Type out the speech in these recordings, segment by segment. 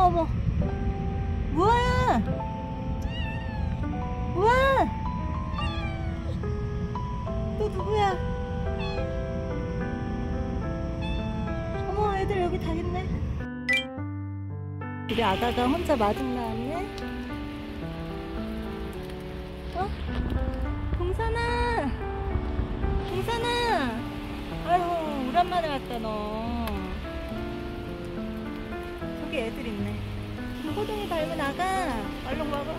어머. 뭐야? 우와! 또 누구야? 어머, 애들 여기 다 있네. 우리 아가가 혼자 마중 나왔네. 어? 동산아! 동산아! 아유, 오랜만에 왔다 너. 저기 애들 있네. 호동이 닮은 아가. 얼른 와봐.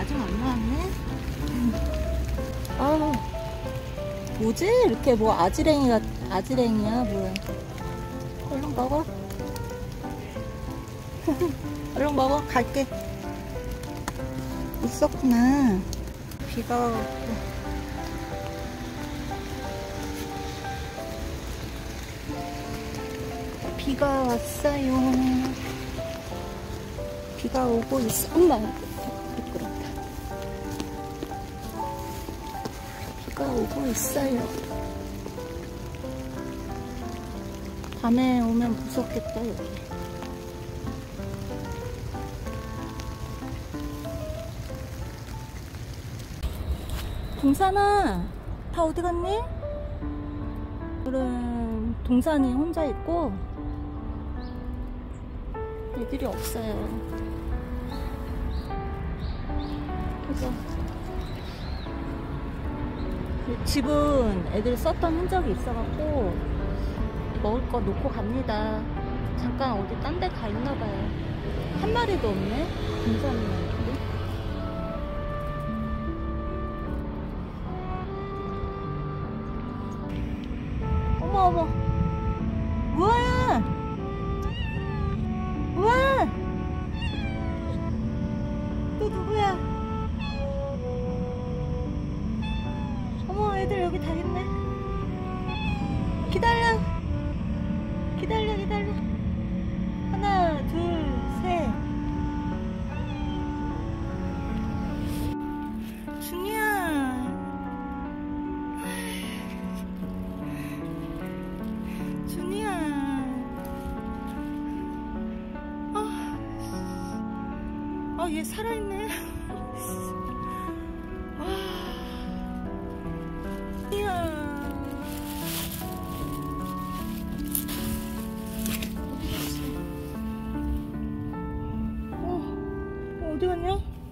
아직 안 나왔네. 아, 뭐지? 이렇게 뭐 아지랭이야 뭐야? 얼른 먹어. 얼른 먹어. 갈게. 있었구나. 비가 와갖고. 비가 왔어요. 비가 오고 있어. 엄마, 미끄럽다. 비가 오고 있어요. 밤에 오면 무섭겠다, 여기. 동산아, 다 어디 갔니? 오늘은 동산이 혼자 있고 애들이 없어요. 그래서 집은 애들 썼던 흔적이 있어갖고 먹을 거 놓고 갑니다. 잠깐 어디 딴 데 가 있나봐요. 한 마리도 없네. 동산이. 어머, 우와, 우와, 또 누구야? 어머, 애들 여기 다 있네. 기다려. 하나, 둘, 셋. 준이야. 준이야. 얘 살아있네. 이야. 어디 갔지? 어디 갔냐?